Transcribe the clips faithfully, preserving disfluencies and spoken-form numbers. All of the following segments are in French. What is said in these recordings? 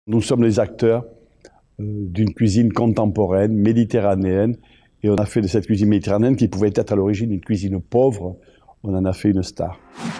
Nous sommes les acteurs euh, d'une cuisine contemporaine, méditerranéenne, et on a fait de cette cuisine méditerranéenne, qui pouvait être à l'origine une cuisine pauvre, on en a fait une star.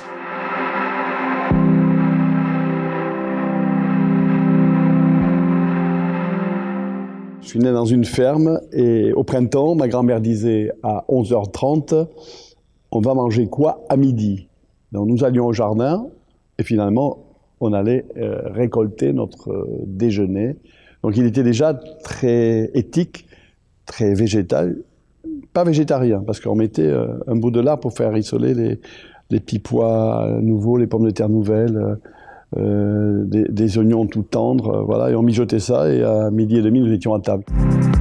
Je suis né dans une ferme et au printemps, ma grand-mère disait à onze heures trente, on va manger quoi à midi? Donc nous allions au jardin et finalement on allait euh, récolter notre euh, déjeuner. Donc il était déjà très éthique, très végétal, pas végétarien parce qu'on mettait euh, un bout de lard pour faire rissoler les, les petits pois nouveaux, les pommes de terre nouvelles, euh, Euh, des, des oignons tout tendres, euh, voilà, et on mijotait ça, et à midi et demi, nous étions à table.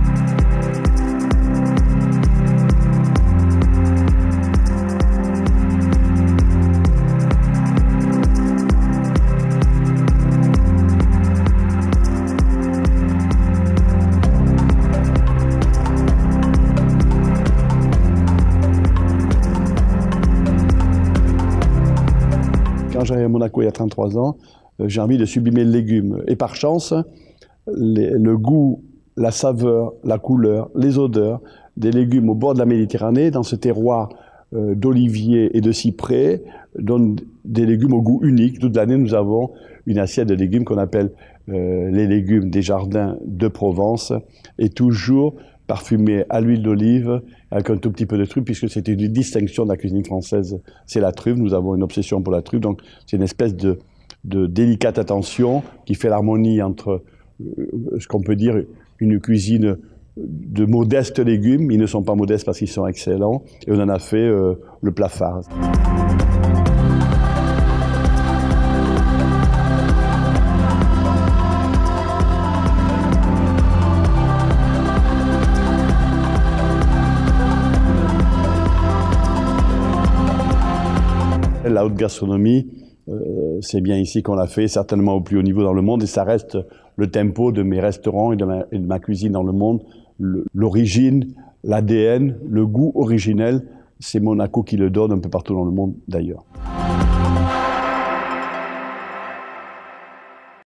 Quand j'arrive à Monaco il y a trente-trois ans, euh, j'ai envie de sublimer le légume. Et par chance, les, le goût, la saveur, la couleur, les odeurs des légumes au bord de la Méditerranée, dans ce terroir euh, d'olivier et de cyprès, donnent des légumes au goût unique. Toute l'année, nous avons une assiette de légumes qu'on appelle euh, les légumes des jardins de Provence, et toujours parfumé à l'huile d'olive, avec un tout petit peu de truffe, puisque c'est une distinction de la cuisine française, c'est la truffe, nous avons une obsession pour la truffe, donc c'est une espèce de, de délicate attention qui fait l'harmonie entre euh, ce qu'on peut dire une cuisine de modestes légumes, ils ne sont pas modestes parce qu'ils sont excellents, et on en a fait euh, le plat phare. La haute gastronomie, euh, c'est bien ici qu'on l'a fait, certainement au plus haut niveau dans le monde, et ça reste le tempo de mes restaurants et de ma, et de ma cuisine dans le monde. L'origine, l'A D N, le goût originel, c'est Monaco qui le donne un peu partout dans le monde d'ailleurs.